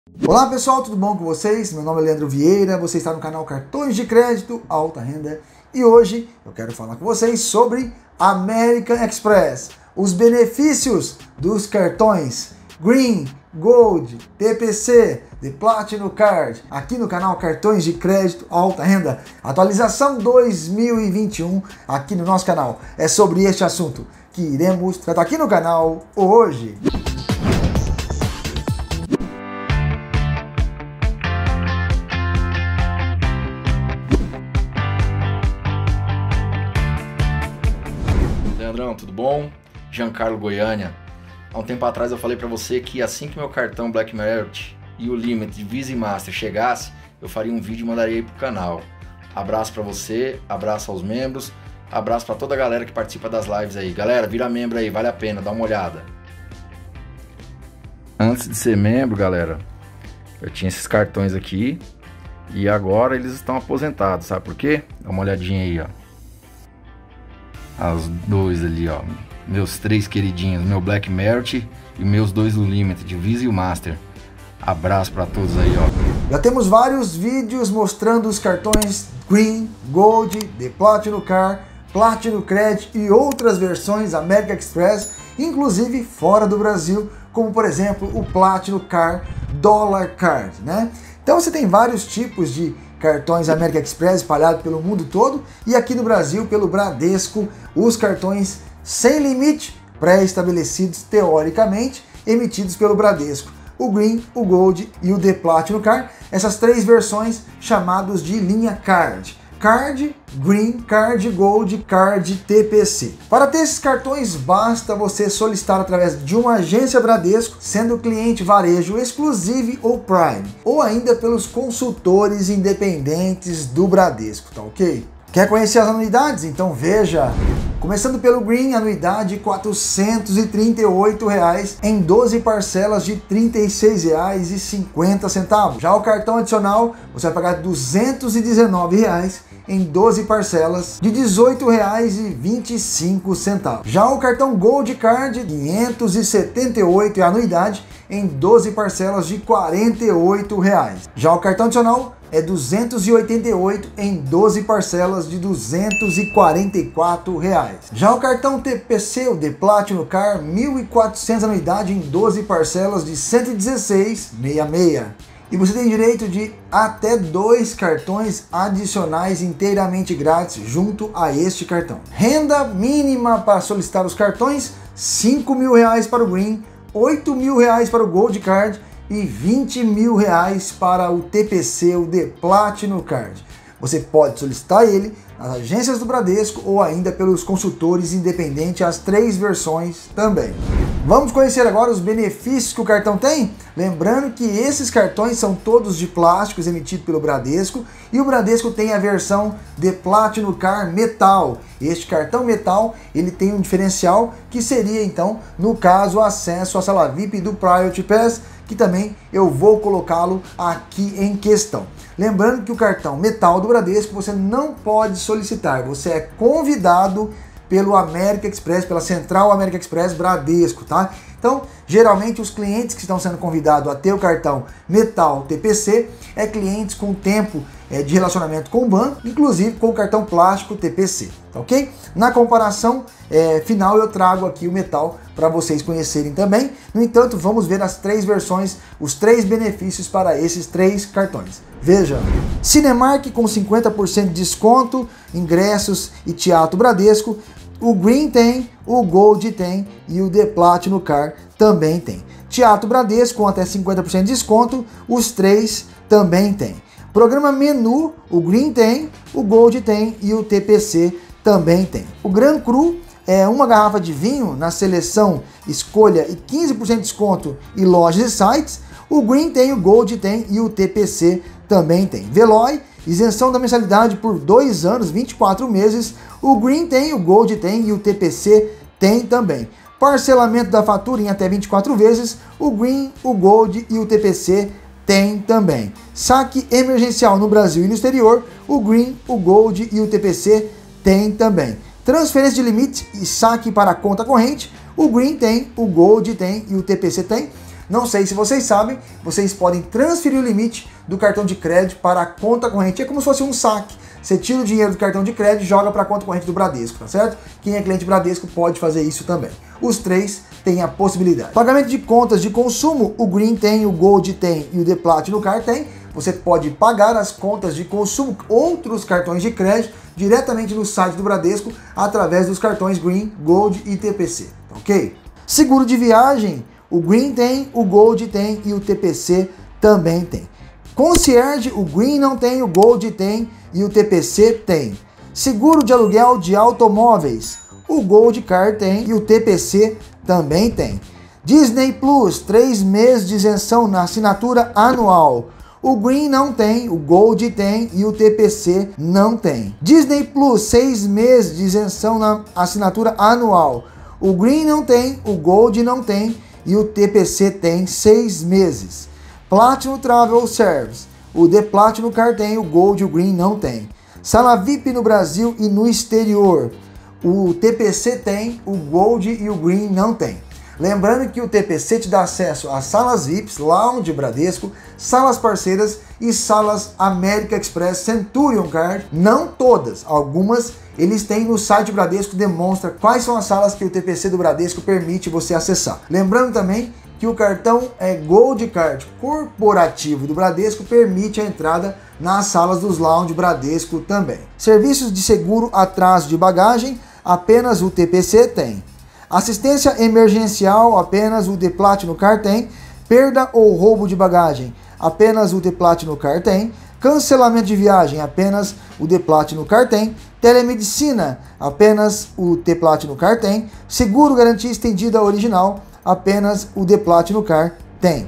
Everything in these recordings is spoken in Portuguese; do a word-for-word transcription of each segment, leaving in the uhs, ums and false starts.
Olá pessoal, tudo bom com vocês? Meu nome é Leandro Vieira, você está no canal Cartões de Crédito Alta Renda e hoje eu quero falar com vocês sobre American Express, os benefícios dos cartões Green, Gold, T P C, The Platinum Card, aqui no canal Cartões de Crédito Alta Renda, atualização dois mil e vinte e um, aqui no nosso canal. É sobre este assunto que iremos tratar aqui no canal hoje. Leandrão, tudo bom? Giancarlo Goiânia. Há um tempo atrás eu falei para você que assim que meu cartão Black Merit e o Limit de Visa e Master chegasse, eu faria um vídeo e mandaria aí pro canal. Abraço para você, abraço aos membros, abraço para toda a galera que participa das lives aí. Galera, vira membro aí, vale a pena, dá uma olhada. Antes de ser membro, galera, eu tinha esses cartões aqui e agora eles estão aposentados, sabe por quê? Dá uma olhadinha aí, ó. Os dois ali, ó, meus três queridinhos, meu Black Merit e meus dois do Limit, de Visa e o Master. Abraço para todos aí, ó. Já temos vários vídeos mostrando os cartões Green, Gold, The Platinum Card, Platinum Credit e outras versões American Express, inclusive fora do Brasil, como por exemplo o Platinum Card Dollar Card, né? Então você tem vários tipos de cartões American Express espalhados pelo mundo todo e aqui no Brasil pelo Bradesco, os cartões sem limite pré-estabelecidos teoricamente, emitidos pelo Bradesco. O Green, o Gold e o The Platinum Card, essas três versões chamados de linha Card. Card, Green, Card Gold, Card T P C. Para ter esses cartões, basta você solicitar através de uma agência Bradesco, sendo cliente varejo exclusive ou Prime, ou ainda pelos consultores independentes do Bradesco, tá ok? Quer conhecer as anuidades? Então veja! Começando pelo Green, anuidade quatrocentos e trinta e oito reais em doze parcelas de trinta e seis reais e cinquenta centavos. Já o cartão adicional, você vai pagar duzentos e dezenove reais em doze parcelas de dezoito reais e vinte e cinco centavos. Já o cartão Gold Card, quinhentos e setenta e oito reais a anuidade em doze parcelas de quarenta e oito reais. Já o cartão adicional é duzentos e oitenta e oito reais em doze parcelas de duzentos e quarenta e quatro reais. Já o cartão T P C, o The Platinum Card, mil e quatrocentos anuidade em doze parcelas de cento e dezesseis reais e sessenta e seis centavos. E você tem direito de até dois cartões adicionais inteiramente grátis junto a este cartão. Renda mínima para solicitar os cartões, cinco mil reais para o Green, oito mil reais para o Gold Card e vinte mil reais para o T P C, o The Platinum Card. Você pode solicitar ele nas agências do Bradesco ou ainda pelos consultores independentes, as três versões também. Vamos conhecer agora os benefícios que o cartão tem? Lembrando que esses cartões são todos de plásticos emitidos pelo Bradesco e o Bradesco tem a versão The Platinum Card Metal. Este cartão metal, ele tem um diferencial que seria então, no caso, o acesso à sala V I P do Priority Pass, que também eu vou colocá-lo aqui em questão. Lembrando que o cartão metal do Bradesco você não pode solicitar, você é convidado pelo American Express, pela Central American Express Bradesco, tá? Então, geralmente os clientes que estão sendo convidados a ter o cartão Metal T P C é clientes com tempo é, de relacionamento com o banco, inclusive com o cartão plástico T P C, tá ok? Na comparação é, final eu trago aqui o Metal para vocês conhecerem também. No entanto, vamos ver as três versões, os três benefícios para esses três cartões. Veja, Cinemark com cinquenta por cento de desconto, ingressos e Teatro Bradesco. O Green tem, o Gold tem e o The Platinum Card também tem. Teatro Bradesco com até cinquenta por cento de desconto, os três também tem. Programa Menu, o Green tem, o Gold tem e o T P C também tem. O Gran Cru é uma garrafa de vinho na seleção Escolha e quinze por cento de desconto em lojas e sites. O Green tem, o Gold tem e o T P C também tem. Veloy, isenção da mensalidade por dois anos, vinte e quatro meses. O Green tem, o Gold tem e o T P C tem também. Parcelamento da fatura em até vinte e quatro vezes. O Green, o Gold e o T P C tem também. Saque emergencial no Brasil e no exterior. O Green, o Gold e o T P C tem também. Transferência de limite e saque para a conta corrente. O Green tem, o Gold tem e o T P C tem. Não sei se vocês sabem, vocês podem transferir o limite do cartão de crédito para a conta corrente. É como se fosse um saque. Você tira o dinheiro do cartão de crédito e joga para a conta corrente do Bradesco, tá certo? Quem é cliente Bradesco pode fazer isso também. Os três têm a possibilidade. Pagamento de contas de consumo, o Green tem, o Gold tem e o The Platinum Card tem. Você pode pagar as contas de consumo, outros cartões de crédito, diretamente no site do Bradesco, através dos cartões Green, Gold e T P C, ok? Seguro de viagem, o Green tem, o Gold tem e o T P C também tem. Concierge, o Green não tem, o Gold tem e o T P C tem. Seguro de aluguel de automóveis, o Gold Card tem e o T P C também tem. Disney Plus, três meses de isenção na assinatura anual. O Green não tem, o Gold tem e o T P C não tem. Disney Plus, seis meses de isenção na assinatura anual. O Green não tem, o Gold não tem e o T P C tem seis meses. Platinum Travel Service, o The Platinum Card tem, o Gold e o Green não tem. Sala V I P no Brasil e no exterior, o T P C tem, o Gold e o Green não tem. Lembrando que o T P C te dá acesso às salas V I Ps, Lounge Bradesco, salas parceiras e salas American Express Centurion Card. Não todas, algumas eles têm no site Bradesco, demonstra quais são as salas que o T P C do Bradesco permite você acessar. Lembrando também que o cartão é Gold Card corporativo do Bradesco permite a entrada nas salas dos Lounge Bradesco também. Serviços de seguro atraso de bagagem, apenas o T P C tem. Assistência emergencial, apenas o The Platinum Card tem. Perda ou roubo de bagagem, apenas o The Platinum Card tem. Cancelamento de viagem, apenas o The Platinum Card tem. Telemedicina, apenas o The Platinum Card tem. Seguro garantia estendida original, apenas o The Platinum Card tem.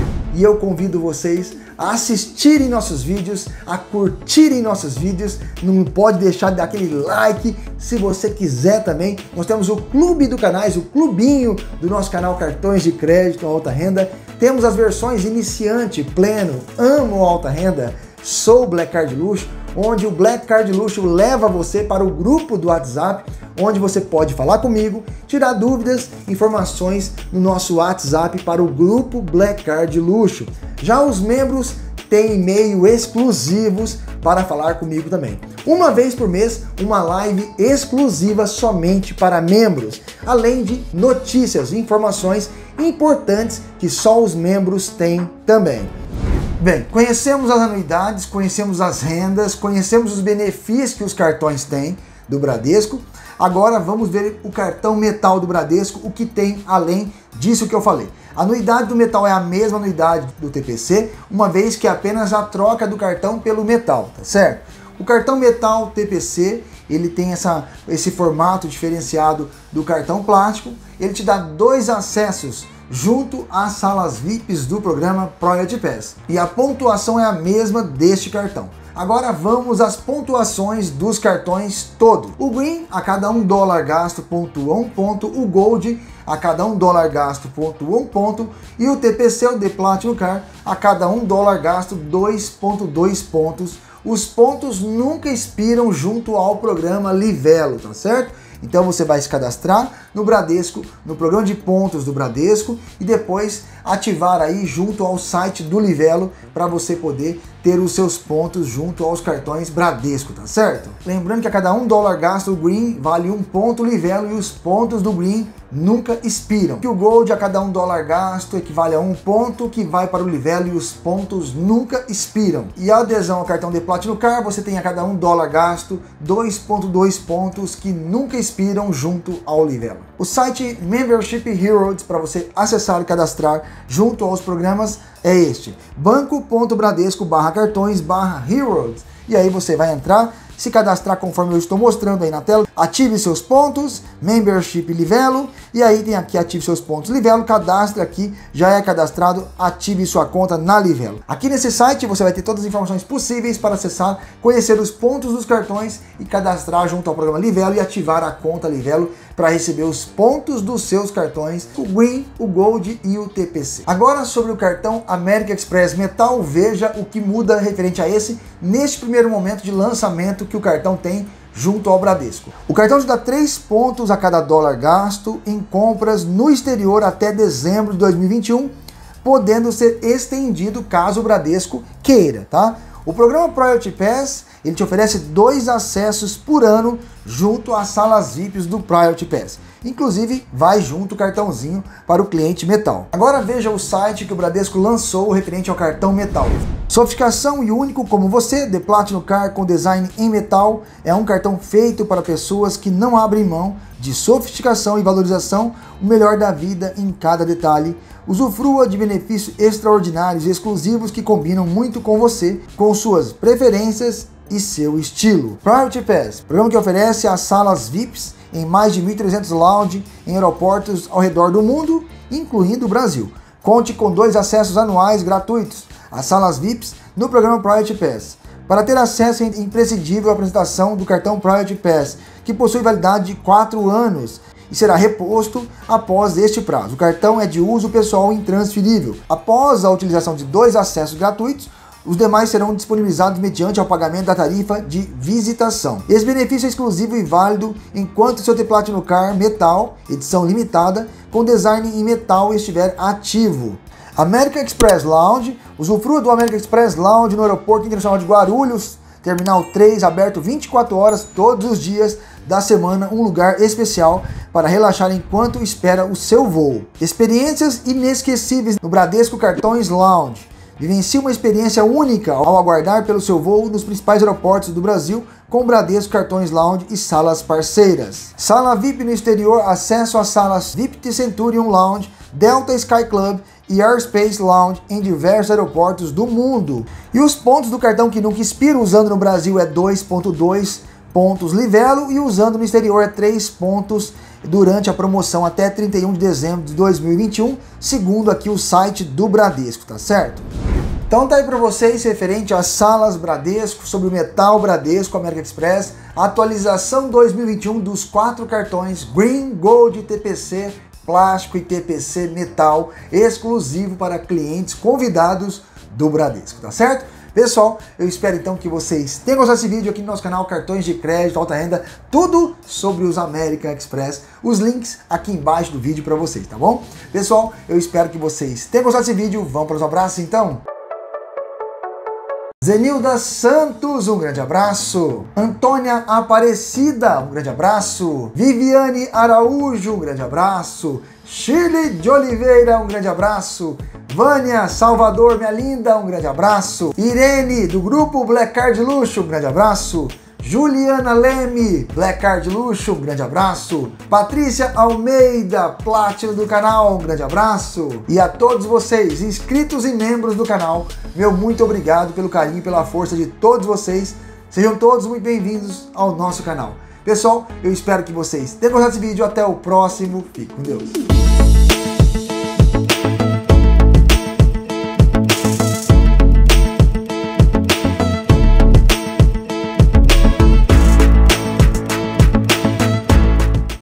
E eu convido vocês a assistirem nossos vídeos, a curtirem nossos vídeos, não pode deixar de dar aquele like, se você quiser também. Nós temos o Clube do Canais, o clubinho do nosso canal Cartões de Crédito Alta Renda. Temos as versões iniciante, pleno, amo alta renda, sou Black Card Luxo, onde o Black Card Luxo leva você para o grupo do WhatsApp, onde você pode falar comigo, tirar dúvidas, informações no nosso WhatsApp para o grupo Black Card Luxo. Já os membros têm e-mail exclusivos para falar comigo também. Uma vez por mês, uma live exclusiva somente para membros, além de notícias e informações importantes que só os membros têm também. Bem, conhecemos as anuidades, conhecemos as rendas, conhecemos os benefícios que os cartões têm do Bradesco. Agora vamos ver o cartão metal do Bradesco, o que tem além disso que eu falei. A anuidade do metal é a mesma anuidade do T P C, uma vez que é apenas a troca do cartão pelo metal, tá certo? O cartão metal T P C, ele tem essa, esse formato diferenciado do cartão plástico, ele te dá dois acessos junto às salas V I Ps do programa Project Pass. E a pontuação é a mesma deste cartão. Agora vamos às pontuações dos cartões todos. O Green, a cada um dólar gasto, pontua um ponto. O Gold, a cada um dólar gasto, pontua um ponto. E o T P C, o The Platinum Card, a cada um dólar gasto, dois ponto dois pontos. Os pontos nunca expiram junto ao programa Livelo, tá certo? Então você vai se cadastrar no Bradesco, no programa de pontos do Bradesco e depois ativar aí junto ao site do Livelo para você poder ter os seus pontos junto aos cartões Bradesco, tá certo? Lembrando que a cada um dólar gasto o Green vale um ponto Livelo e os pontos do Green nunca expiram. Que o Gold a cada um dólar gasto equivale a um ponto que vai para o Livelo e os pontos nunca expiram. E a adesão ao cartão de Platinum Card você tem a cada um dólar gasto dois ponto dois pontos que nunca expiram junto ao Livelo. O site Membership Heroes para você acessar e cadastrar junto aos programas é este, banco.bradesco barra cartões barra heroes. E aí você vai entrar, se cadastrar conforme eu estou mostrando aí na tela, ative seus pontos, Membership Livelo, e aí tem aqui ative seus pontos Livelo, cadastre aqui, já é cadastrado, ative sua conta na Livelo. Aqui nesse site você vai ter todas as informações possíveis para acessar, conhecer os pontos dos cartões e cadastrar junto ao programa Livelo e ativar a conta Livelo para receber os pontos dos seus cartões, o Green, o Gold e o T P C. Agora sobre o cartão American Express Metal, veja o que muda referente a esse neste primeiro momento de lançamento que o cartão tem junto ao Bradesco. O cartão te dá três pontos a cada dólar gasto em compras no exterior até dezembro de dois mil e vinte e um, podendo ser estendido caso o Bradesco queira, tá? O programa Priority Pass, ele te oferece dois acessos por ano junto às salas V I Ps do Priority Pass. Inclusive, vai junto o cartãozinho para o cliente Metal. Agora veja o site que o Bradesco lançou referente ao cartão Metal. Sofisticação e único como você, The Platinum Card com design em metal, é um cartão feito para pessoas que não abrem mão de sofisticação e valorização, o melhor da vida em cada detalhe. Usufrua de benefícios extraordinários e exclusivos que combinam muito com você, com suas preferências e seu estilo. Priority Pass, programa que oferece as salas V I Ps em mais de mil e trezentos lounge em aeroportos ao redor do mundo, incluindo o Brasil. Conte com dois acessos anuais gratuitos às salas V I Ps no programa Priority Pass. Para ter acesso, é imprescindível a apresentação do cartão Priority Pass, que possui validade de quatro anos e será reposto após este prazo. O cartão é de uso pessoal intransferível. Após a utilização de dois acessos gratuitos, os demais serão disponibilizados mediante o pagamento da tarifa de visitação. Esse benefício é exclusivo e válido enquanto seu The Platinum Card Metal, edição limitada, com design em metal estiver ativo. American Express Lounge, usufrua do American Express Lounge no Aeroporto Internacional de Guarulhos, Terminal três, aberto vinte e quatro horas todos os dias da semana, um lugar especial para relaxar enquanto espera o seu voo. Experiências inesquecíveis no Bradesco Cartões Lounge. Vivencie uma experiência única ao aguardar pelo seu voo nos principais aeroportos do Brasil com Bradesco Cartões Lounge e salas parceiras. Sala V I P no exterior, acesso às salas V I P de Centurion Lounge, Delta Sky Club e Airspace Lounge em diversos aeroportos do mundo. E os pontos do cartão que nunca expira usando no Brasil é dois ponto dois pontos Livelo e usando no exterior é três pontos durante a promoção até trinta e um de dezembro de dois mil e vinte e um, segundo aqui o site do Bradesco, tá certo? Então tá aí para vocês referente às salas Bradesco, sobre o Metal Bradesco American Express, atualização dois mil e vinte e um dos quatro cartões Green, Gold, T P C, Plástico e T P C Metal, exclusivo para clientes convidados do Bradesco, tá certo? Pessoal, eu espero então que vocês tenham gostado desse vídeo aqui no nosso canal Cartões de Crédito, Alta Renda, tudo sobre os American Express, os links aqui embaixo do vídeo para vocês, tá bom? Pessoal, eu espero que vocês tenham gostado desse vídeo, vamos para os abraços então? Zenilda Santos, um grande abraço. Antônia Aparecida, um grande abraço. Viviane Araújo, um grande abraço. Shirley de Oliveira, um grande abraço. Vânia Salvador, minha linda, um grande abraço. Irene, do grupo Black Card Luxo, um grande abraço. Juliana Leme, Black Card Luxo, um grande abraço. Patrícia Almeida, Platinum do canal, um grande abraço. E a todos vocês, inscritos e membros do canal, meu muito obrigado pelo carinho e pela força de todos vocês. Sejam todos muito bem-vindos ao nosso canal. Pessoal, eu espero que vocês tenham gostado desse vídeo. Até o próximo. Fique com Deus.